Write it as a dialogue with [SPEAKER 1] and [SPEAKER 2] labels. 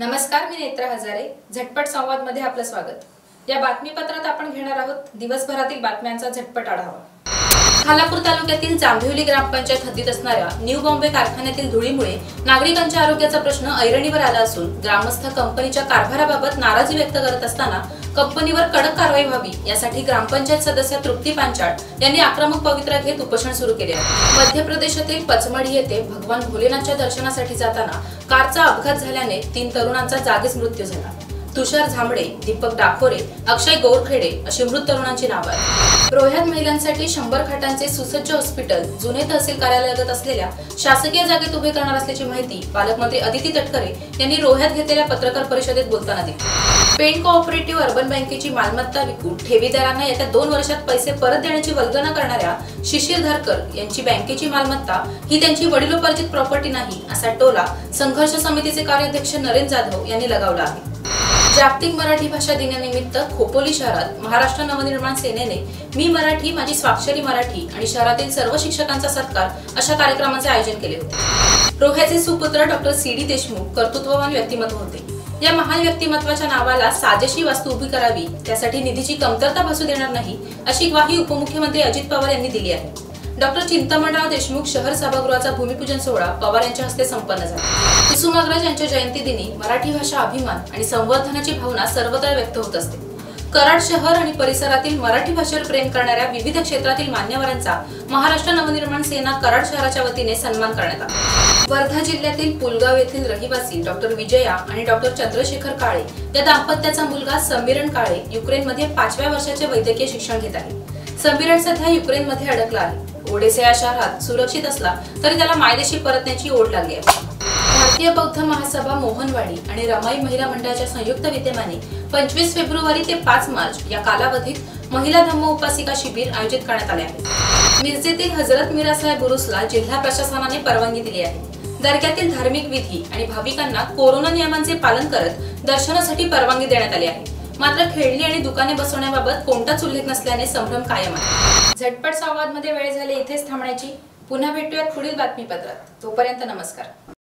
[SPEAKER 1] नमस्कार, मी नेत्रा हजारे. झटपट संवाद मध्ये आपलं स्वागत. या बातमीपत्रात आपण घेणार आहोत दिवसभरातील बातम्यांचा झटपट आढावा. खालापूर तालुक्यातील जांभिवली ग्रामपंचायत हद्दीत असणाऱ्या न्यू बॉम्बे कारखान्यातील धुळीमुळे नागरिकांच्या आरोग्याचा प्रश्न ऐरणीवर आला असून ग्रामस्थ कंपनीच्या कारभाराबाबत नाराजी व्यक्त करत असताना कंपनीवर कडक कारवाई व्हावी यासाठी ग्रामपंचायत सदस्य तृप्ती पांचाळ यांनी आक्रमक पवित्रा घेत उपोषण सुरू केले आहे. मध्य प्रदेशातील पचमढी येथे भगवान भोलेनाथच्या दर्शनासाठी जाताना कारचा अपघात झाल्याने 3 तरुणांचा जागीच मृत्यू झाला. तुषार झांबडे, दीपक डाकोरे, अक्षय गोरखेडे अशी मृत तरुणांची नावे आहेत. रोह्यात महिलांसाठी 100 खाटांचे सुसज्ज हॉस्पिटल जुने तहसील कार्यालयालगत असलेल्या शासकीय जागेत उभे करणार असल्याची माहिती पालकमंत्री अदिती तटकरे यांनी रोह्यात घेतलेल्या पत्रकार परिषदेत बोलताना दिली. पेन कोऑपरेटिव्ह अर्बन बँकेची मालमत्ता विकून ठेवीदारांना येत्या 2 वर्षात पैसे परत देण्याची वल्गना करणाऱ्या शिशिर धारकर यांची बँकेची मालमत्ता ही त्यांची वडिलोपार्जित प्रॉपर्टी नाही असा टोला संघर्ष समितीचे कार्याध्यक्ष नरेंद्र जाधव यांनी लगावला आहे. जागतिक मराठी भाषा दिनानिमित्त खोपोली शहरात महाराष्ट्र नवनिर्माण सेनेने मी मराठी माझी स्वाक्षरी मराठी आणि शहरातील सर्व शिक्षकांचा सत्कार अशा कार्यक्रमाचे आयोजन केले होते. रोह्याचे सुपुत्र डॉक्टर सी.डी. देशमुख कर्तृत्ववान व्यक्तिमत्व होते. या महान व्यक्तिमत्वाच्या नावाला साजेशी वास्तू उभी करावी, त्यासाठी निधीची कमतरता भासू देणार नाही अशी ग्वाही उपमुख्यमंत्री अजित पवार यांनी दिली आहे. डॉक्टर चिंतामणराव देशमुख शहर सभागृहाचा भूमिपूजन सोहळा पवार यांच्या हस्ते संपन्न झाला. कुसुमाग्रज यांच्या जयंती दिनी मराठी भाषा अभिमान आणि संवर्धनाची भावना सर्वत्र व्यक्त होत असते. कराड शहर आणि परिसरातील मराठी भाषेवर प्रेम करणाऱ्या विविध क्षेत्रातील मान्यवरांचा महाराष्ट्र नवनिर्माण सेना कराड शहराच्या वतीने सन्मान करण्यात आला. वर्धा जिल्ह्यातील पुलगाव येथील रहिवासी डॉक्टर विजया आणि डॉक्टर चंद्रशेखर काळे या दाम्पत्याचा मुलगा समीरण काळे युक्रेनमध्ये 5व्या वर्षाचे वैद्यकीय शिक्षण घेत आहे. समीरण सध्या युक्रेनमध्ये अडकला आहे. ओडेसा या शहरात सुरक्षित असला तरी त्याला मायदेशी परतण्याची ओढ लागली आहे. भारतीय बौद्ध महासभा मोहनवाडी आणि रमाई महिला मंडळाच्या संयुक्त विद्यमाने 25 फेब्रुवारी ते 5 मार्च या कालावधीत महिला धम्म उपासिका शिबिर आयोजित करण्यात आले आहे. मिरजेतील हजरत मिरासाहेब उरुसला जिल्हा प्रशासनाने परवानगी दिली आहे. दर्ग्यातील धार्मिक विधी आणि भाविकांना कोरोना नियमांचे पालन करत दर्शनासाठी परवानगी देण्यात आली आहे. मात्र खेळणी आणि दुकाने बसवण्याबाबत कोणताच उल्लेख नसल्याने संभ्रम कायम आहे. झटपट संवाद मध्ये वेळ झाली इथेच थांबण्याची. पुन्हा भेटूयात पुढील बातमीपत्रात. तोपर्यंत नमस्कार.